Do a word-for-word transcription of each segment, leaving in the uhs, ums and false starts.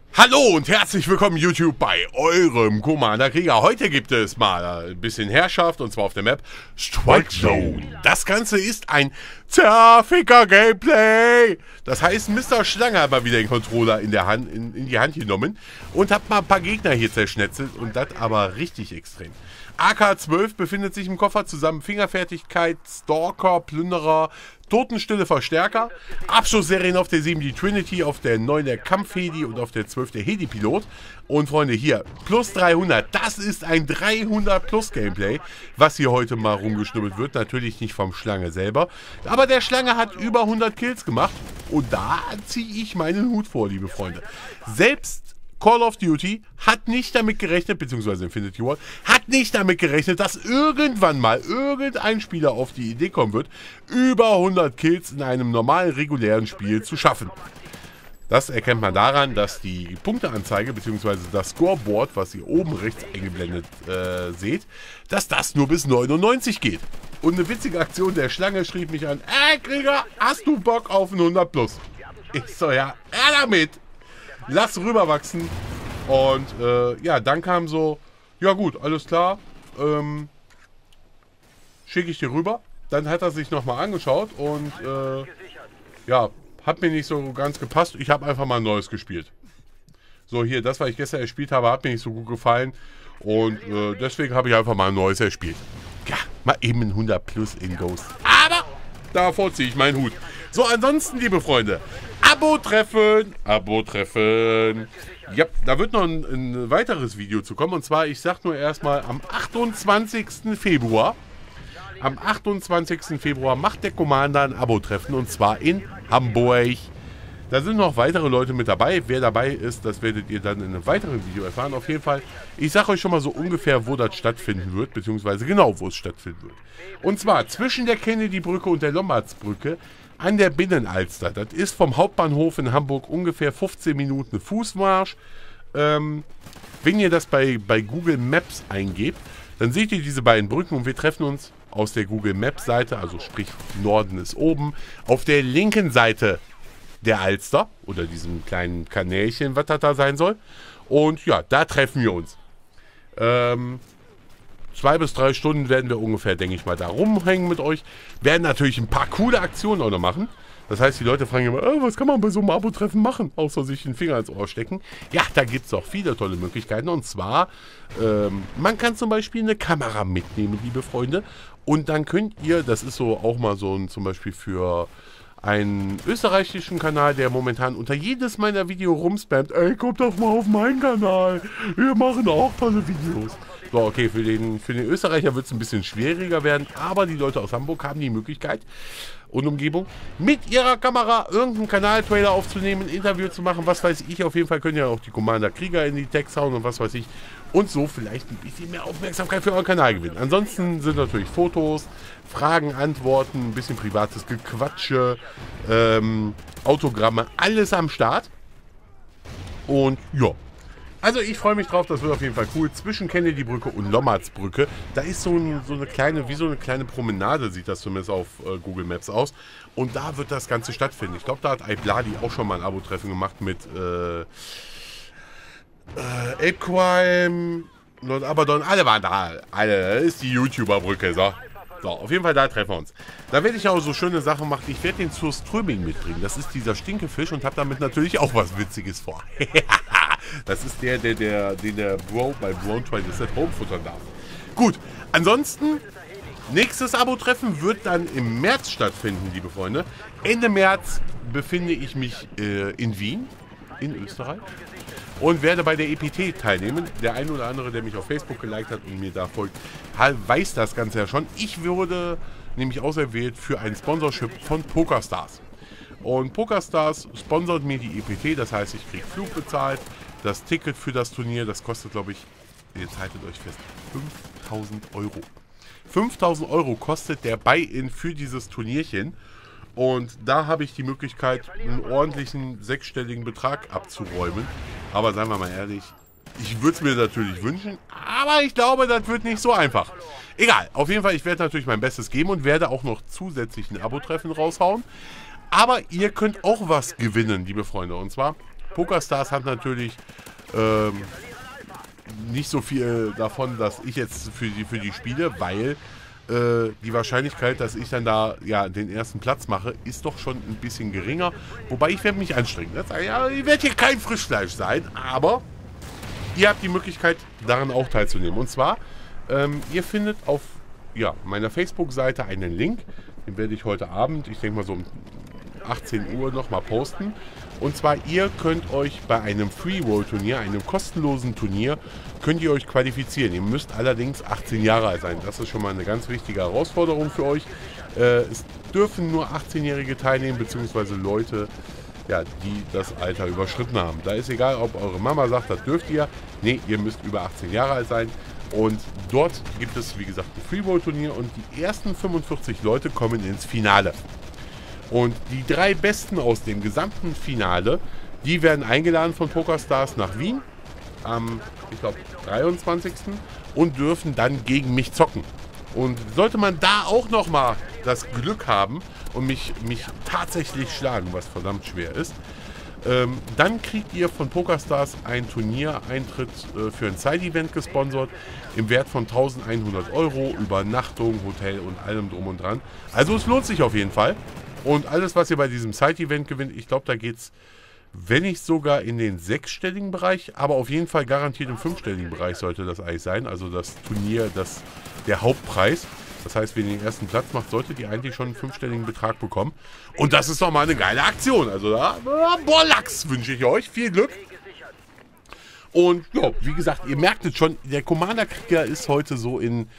Hallo und herzlich willkommen YouTube bei eurem Commander Krieger. Heute gibt es mal ein bisschen Herrschaft und zwar auf der Map Strike Zone. Das Ganze ist ein zerficker Gameplay. Das heißt, Mister Schlange hat mal wieder den Controller in, der Hand, in, in die Hand genommen und hat mal ein paar Gegner hier zerschnetzelt und das aber richtig extrem. A K zwölf befindet sich im Koffer zusammen Fingerfertigkeit, Stalker, Plünderer, Totenstille Verstärker, Abschussserien auf der sieben die Trinity, auf der neun der Kampfhedi und auf der zwölf der Hedi-Pilot. Und Freunde, hier, plus dreihundert, das ist ein dreihundert plus Gameplay, was hier heute mal rumgeschnuppelt wird. Natürlich nicht vom Schlange selber, aber der Schlange hat über hundert Kills gemacht und da ziehe ich meinen Hut vor, liebe Freunde. Selbst Call of Duty hat nicht damit gerechnet, beziehungsweise Infinity Ward, hat nicht damit gerechnet, dass irgendwann mal irgendein Spieler auf die Idee kommen wird, über hundert Kills in einem normalen, regulären Spiel zu schaffen. Das erkennt man daran, dass die Punkteanzeige, beziehungsweise das Scoreboard, was ihr oben rechts eingeblendet äh, seht, dass das nur bis neunundneunzig geht. Und eine witzige Aktion, der Schlange schrieb mich an, ey Krieger, hast du Bock auf ein hundert plus? Ich so, ja, er damit! Lass rüberwachsen. Und äh, ja, dann kam so, ja gut, alles klar, ähm, schicke ich dir rüber. Dann hat er sich nochmal angeschaut und äh, ja, hat mir nicht so ganz gepasst. Ich habe einfach mal ein neues gespielt. So, hier, das, was ich gestern erspielt habe, hat mir nicht so gut gefallen. Und äh, deswegen habe ich einfach mal ein neues erspielt. Ja, mal eben ein hundert plus in Ghost. Aber davor ziehe ich meinen Hut. So, ansonsten, liebe Freunde, Abo-Treffen, Abo-Treffen. Ja, da wird noch ein, ein weiteres Video zu kommen. Und zwar, ich sag nur erstmal, am achtundzwanzigsten Februar. Am achtundzwanzigsten Februar macht der Commander ein Abo-Treffen. Und zwar in Hamburg. Da sind noch weitere Leute mit dabei. Wer dabei ist, das werdet ihr dann in einem weiteren Video erfahren. Auf jeden Fall, ich sage euch schon mal so ungefähr, wo das stattfinden wird. Beziehungsweise genau, wo es stattfinden wird. Und zwar zwischen der Kennedy-Brücke und der Lombardsbrücke an der Binnenalster. Das ist vom Hauptbahnhof in Hamburg ungefähr fünfzehn Minuten Fußmarsch. Ähm, wenn ihr das bei, bei Google Maps eingebt, dann seht ihr diese beiden Brücken und wir treffen uns aus der Google Maps Seite, also sprich Norden ist oben, auf der linken Seite der Alster oder diesem kleinen Kanälchen, was das da sein soll. Und ja, da treffen wir uns. Ähm... Zwei bis drei Stunden werden wir ungefähr, denke ich mal, da rumhängen mit euch. Werden natürlich ein paar coole Aktionen auch noch machen. Das heißt, die Leute fragen immer, äh, was kann man bei so einem Abo-Treffen machen? Außer sich den Finger ins Ohr stecken. Ja, da gibt es auch viele tolle Möglichkeiten. Und zwar, ähm, man kann zum Beispiel eine Kamera mitnehmen, liebe Freunde. Und dann könnt ihr, das ist so auch mal so ein, zum Beispiel für einen österreichischen Kanal, der momentan unter jedes meiner Videos rumspammt. Ey, kommt doch mal auf meinen Kanal. Wir machen auch tolle Videos. So, okay, für den, für den Österreicher wird es ein bisschen schwieriger werden, aber die Leute aus Hamburg haben die Möglichkeit und Umgebung, mit ihrer Kamera irgendeinen Kanal-Trailer aufzunehmen, ein Interview zu machen, was weiß ich. Auf jeden Fall können ja auch die Commander Krieger in die Text hauen und was weiß ich. Und so vielleicht ein bisschen mehr Aufmerksamkeit für euren Kanal gewinnen. Ansonsten sind natürlich Fotos, Fragen, Antworten, ein bisschen privates Gequatsche, ähm, Autogramme, alles am Start. Und ja. Also ich freue mich drauf, das wird auf jeden Fall cool. Zwischen Kennedy-Brücke und Lombardsbrücke, da ist so, ein, so eine kleine, wie so eine kleine Promenade, sieht das zumindest auf äh, Google Maps aus. Und da wird das Ganze stattfinden. Ich glaube, da hat iBladi auch schon mal ein Abo-Treffen gemacht mit äh, äh, Apecrime, Lord Abaddon, alle waren da. Alle, das ist die YouTuber-Brücke, so. So, auf jeden Fall da treffen wir uns. Da werde ich auch so schöne Sachen machen. Ich werde den zur Ströming mitbringen. Das ist dieser Stinkefisch und habe damit natürlich auch was Witziges vor. Das ist der, der, der, den der Bro bei Brown Trial Set Home futtern darf. Gut, ansonsten, nächstes Abo-Treffen wird dann im März stattfinden, liebe Freunde. Ende März befinde ich mich äh, in Wien, in Österreich. Und werde bei der E P T teilnehmen. Der ein oder andere, der mich auf Facebook geliked hat und mir da folgt, weiß das Ganze ja schon. Ich wurde nämlich auserwählt für ein Sponsorship von PokerStars. Und PokerStars sponsert mir die E P T, das heißt, ich kriege Flug bezahlt. Das Ticket für das Turnier, das kostet, glaube ich, jetzt haltet euch fest, fünftausend Euro. fünftausend Euro kostet der Buy-in für dieses Turnierchen. Und da habe ich die Möglichkeit, einen ordentlichen sechsstelligen Betrag abzuräumen. Aber seien wir mal ehrlich, ich würde es mir natürlich wünschen, aber ich glaube, das wird nicht so einfach. Egal, auf jeden Fall, ich werde natürlich mein Bestes geben und werde auch noch zusätzlich ein Abo-Treffen raushauen. Aber ihr könnt auch was gewinnen, liebe Freunde. Und zwar PokerStars hat natürlich ähm, nicht so viel davon, dass ich jetzt für die, für die spiele, weil äh, die Wahrscheinlichkeit, dass ich dann da ja den ersten Platz mache, ist doch schon ein bisschen geringer. Wobei ich werde mich anstrengen. Das, ja, ich werde hier kein Frischfleisch sein, aber ihr habt die Möglichkeit, daran auch teilzunehmen. Und zwar, ähm, ihr findet auf ja, meiner Facebook-Seite einen Link. Den werde ich heute Abend, ich denke mal so um achtzehn Uhr nochmal posten. Und zwar, ihr könnt euch bei einem Free-Roll-Turnier, einem kostenlosen Turnier, könnt ihr euch qualifizieren. Ihr müsst allerdings achtzehn Jahre alt sein. Das ist schon mal eine ganz wichtige Herausforderung für euch. Äh, es dürfen nur achtzehnjährige teilnehmen, beziehungsweise Leute, ja, die das Alter überschritten haben. Da ist egal, ob eure Mama sagt, das dürft ihr. Nee, ihr müsst über achtzehn Jahre alt sein. Und dort gibt es, wie gesagt, ein Free-Roll-Turnier und die ersten fünfundvierzig Leute kommen ins Finale. Und die drei Besten aus dem gesamten Finale, die werden eingeladen von PokerStars nach Wien am, ich glaube, dreiundzwanzigsten und dürfen dann gegen mich zocken. Und sollte man da auch nochmal das Glück haben und mich, mich tatsächlich schlagen, was verdammt schwer ist, ähm, dann kriegt ihr von PokerStars ein Turniereintritt äh, für ein Side-Event gesponsert im Wert von eintausendeinhundert Euro, Übernachtung, Hotel und allem drum und dran. Also es lohnt sich auf jeden Fall. Und alles, was ihr bei diesem Side-Event gewinnt, ich glaube, da geht es, wenn nicht sogar in den sechsstelligen Bereich, aber auf jeden Fall garantiert im fünfstelligen Bereich sollte das eigentlich sein. Also das Turnier, das, der Hauptpreis. Das heißt, wenn ihr den ersten Platz macht, solltet ihr eigentlich schon einen fünfstelligen Betrag bekommen. Und das ist doch mal eine geile Aktion. Also da, boah, Lachs wünsche ich euch. Viel Glück. Und ja, wie gesagt, ihr merkt es schon, der Commander-Krieger ist heute so in...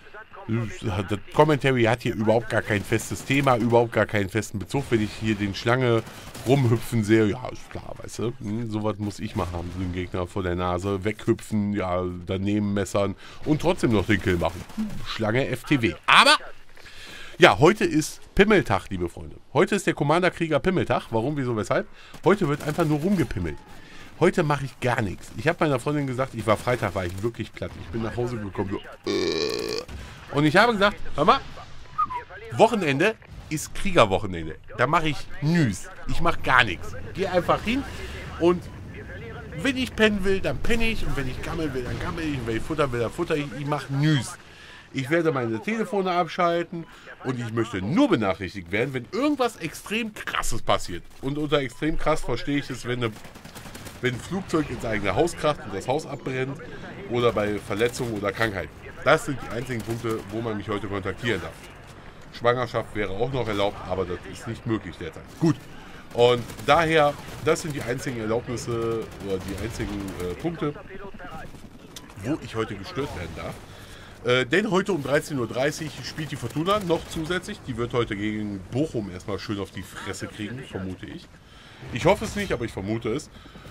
Das Commentary hat hier überhaupt gar kein festes Thema, überhaupt gar keinen festen Bezug. Wenn ich hier den Schlange rumhüpfen sehe, ja, ist klar, weißt du, hm, sowas muss ich mal haben, so einen Gegner vor der Nase, weghüpfen, ja, daneben messern und trotzdem noch den Kill machen. Schlange F T W. Aber, ja, heute ist Pimmeltag, liebe Freunde. Heute ist der Commander-Krieger Pimmeltag. Warum, wieso, weshalb? Heute wird einfach nur rumgepimmelt. Heute mache ich gar nichts. Ich habe meiner Freundin gesagt, ich war Freitag, war ich wirklich platt. Ich bin nach Hause gekommen, so, äh. Und ich habe gesagt, hör mal, Wochenende ist Kriegerwochenende. Da mache ich nüs. Ich mache gar nichts. Gehe einfach hin und wenn ich pennen will, dann penne ich. Und wenn ich gammeln will, dann gammel ich. Und wenn ich futtern will, dann futter ich. Ich mache nüs. Ich werde meine Telefone abschalten und ich möchte nur benachrichtigt werden, wenn irgendwas extrem Krasses passiert. Und unter extrem krass verstehe ich es, wenn, eine, wenn ein Flugzeug ins eigene Haus kracht und das Haus abbrennt oder bei Verletzungen oder Krankheiten. Das sind die einzigen Punkte, wo man mich heute kontaktieren darf. Schwangerschaft wäre auch noch erlaubt, aber das ist nicht möglich derzeit. Gut. Und daher, das sind die einzigen Erlaubnisse oder die einzigen äh, Punkte, wo ich heute gestört werden darf. Äh, denn heute um dreizehn Uhr dreißig spielt die Fortuna noch zusätzlich. Die wird heute gegen Bochum erstmal schön auf die Fresse kriegen, vermute ich. Ich hoffe es nicht, aber ich vermute es.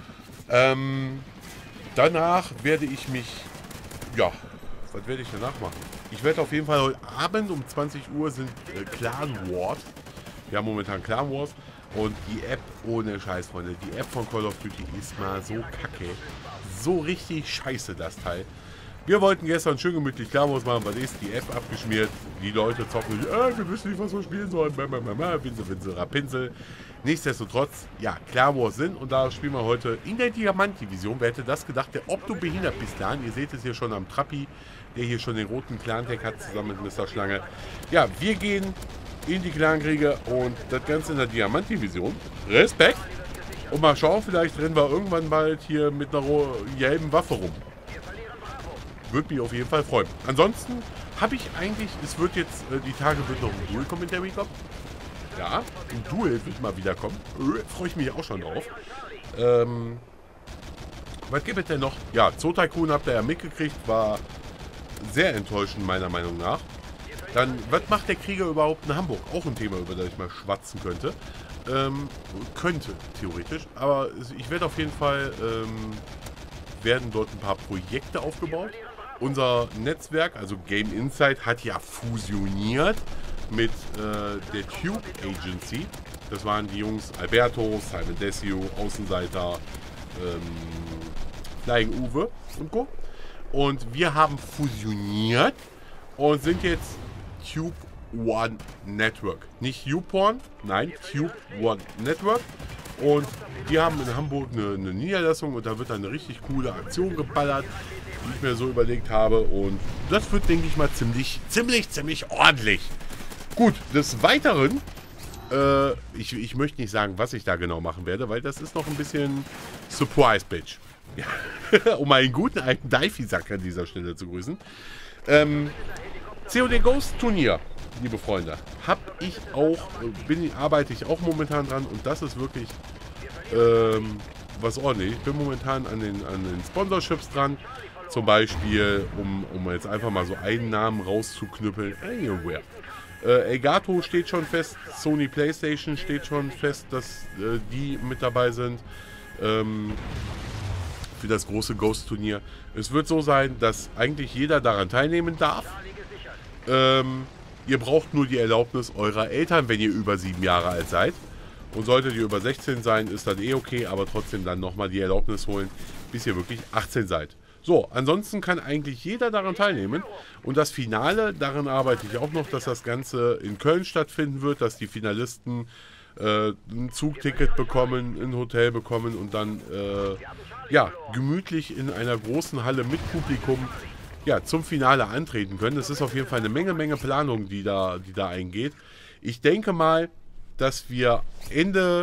Ähm, danach werde ich mich, ja... Was werde ich danach machen? Ich werde auf jeden Fall heute Abend um zwanzig Uhr sind äh, Clan Wars. Wir haben momentan Clan Wars. Und die App, ohne Scheiß, Freunde. Die App von Call of Duty ist mal so kacke. So richtig scheiße, das Teil. Wir wollten gestern schön gemütlich Clan Wars machen. Was ist? Die App abgeschmiert. Die Leute zocken. Äh, wir wissen nicht, was wir spielen sollen. Pinsel, Pinsel, Rapinsel. Nichtsdestotrotz, ja, Clan Wars sind. Und da spielen wir heute in der Diamant-Division. Wer hätte das gedacht? Der Opto behindert bis dahin. Ihr seht es hier schon am Trappi, der hier schon den roten Clan-Tag hat, zusammen mit Mister Schlange. Ja, wir gehen in die Clankriege und das Ganze in der Diamant-Division. Respekt! Und mal schauen, vielleicht rennen wir irgendwann bald hier mit einer gelben Waffe rum. Würde mich auf jeden Fall freuen. Ansonsten habe ich eigentlich, es wird jetzt, äh, die Tage wird noch ein Duel-Commentary kommen. Ja, ein Duel wird mal wieder kommen. Äh, Freue ich mich auch schon drauf. Ähm, was gibt es denn noch? Ja, Zoo Tycoon habt ihr ja mitgekriegt, war sehr enttäuschend meiner Meinung nach. Dann, was macht der Krieger überhaupt in Hamburg? Auch ein Thema, über das ich mal schwatzen könnte. Ähm, könnte, theoretisch. Aber ich werde auf jeden Fall, ähm, werden dort ein paar Projekte aufgebaut. Unser Netzwerk, also Game Insight, hat ja fusioniert mit äh, der Tube Agency. Das waren die Jungs Alberto, Simon Desio, Außenseiter, ähm, Flying Uwe und Co. Und wir haben fusioniert und sind jetzt Tube One Network. Nicht YouPorn, nein, Tube One Network. Und die haben in Hamburg eine, eine Niederlassung und da wird dann eine richtig coole Aktion geballert, die ich mir so überlegt habe. Und das wird, denke ich mal, ziemlich, ziemlich, ziemlich ordentlich. Gut, des Weiteren, äh, ich, ich möchte nicht sagen, was ich da genau machen werde, weil das ist noch ein bisschen Surprise, Bitch. Ja. Um einen guten alten Daifi-Sack an dieser Stelle zu grüßen. Ähm, C O D Ghost Turnier, liebe Freunde, habe ich auch, bin, arbeite ich auch momentan dran und das ist wirklich ähm, was ordentlich. Ich bin momentan an den, an den Sponsorships dran, zum Beispiel, um, um jetzt einfach mal so einen Namen rauszuknüppeln, Anywhere. Äh, Elgato steht schon fest, Sony PlayStation steht schon fest, dass äh, die mit dabei sind. Ähm, für das große Ghost-Turnier. Es wird so sein, dass eigentlich jeder daran teilnehmen darf. Ähm, ihr braucht nur die Erlaubnis eurer Eltern, wenn ihr über sieben Jahre alt seid. Und solltet ihr über sechzehn sein, ist das eh okay, aber trotzdem dann nochmal die Erlaubnis holen, bis ihr wirklich achtzehn seid. So, ansonsten kann eigentlich jeder daran teilnehmen. Und das Finale, daran arbeite ich auch noch, dass das Ganze in Köln stattfinden wird, dass die Finalisten äh, ein Zugticket bekommen, ein Hotel bekommen und dann äh, ja, gemütlich in einer großen Halle mit Publikum ja, zum Finale antreten können. Das ist auf jeden Fall eine Menge, Menge Planung, die da, die da eingeht. Ich denke mal, dass wir Ende,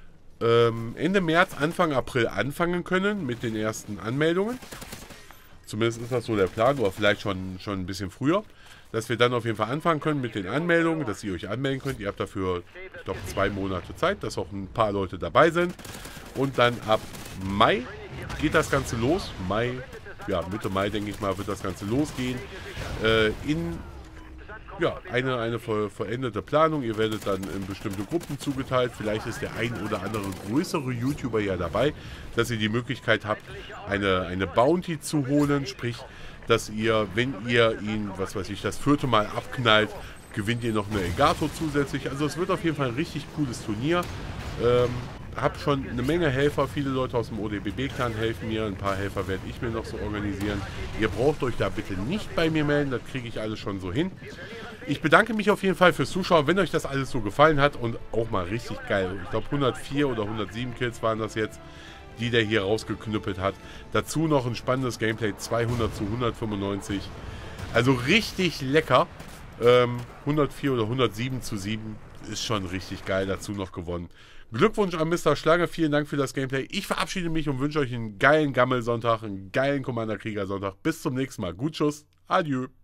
ähm, Ende März, Anfang April anfangen können mit den ersten Anmeldungen. Zumindest ist das so der Plan, oder vielleicht schon, schon ein bisschen früher. Dass wir dann auf jeden Fall anfangen können mit den Anmeldungen, dass ihr euch anmelden könnt. Ihr habt dafür, ich glaube, zwei Monate Zeit, dass auch ein paar Leute dabei sind. Und dann ab Mai geht das Ganze los. Mai, ja, Mitte Mai, denke ich mal, wird das Ganze losgehen. Äh, in ja, eine, eine vollendete Planung. Ihr werdet dann in bestimmte Gruppen zugeteilt. Vielleicht ist der ein oder andere größere YouTuber ja dabei, dass ihr die Möglichkeit habt, eine, eine Bounty zu holen. Sprich, dass ihr, wenn ihr ihn, was weiß ich, das vierte Mal abknallt, gewinnt ihr noch eine Elgato zusätzlich. Also es wird auf jeden Fall ein richtig cooles Turnier. Ähm, hab schon eine Menge Helfer, viele Leute aus dem O D B B-Clan helfen mir, ein paar Helfer werde ich mir noch so organisieren. Ihr braucht euch da bitte nicht bei mir melden, das kriege ich alles schon so hin. Ich bedanke mich auf jeden Fall fürs Zuschauen, wenn euch das alles so gefallen hat und auch mal richtig geil. Ich glaube hundertvier oder hundertsieben Kills waren das jetzt, die der hier rausgeknüppelt hat. Dazu noch ein spannendes Gameplay, zweihundert zu hundertfünfundneunzig. Also richtig lecker. Ähm, hundertvier oder hundertsieben zu sieben ist schon richtig geil, dazu noch gewonnen. Glückwunsch an Mister Schlange, vielen Dank für das Gameplay. Ich verabschiede mich und wünsche euch einen geilen Gammelsonntag, einen geilen Commander Krieger Sonntag. Bis zum nächsten Mal. Gut Schuss, adieu.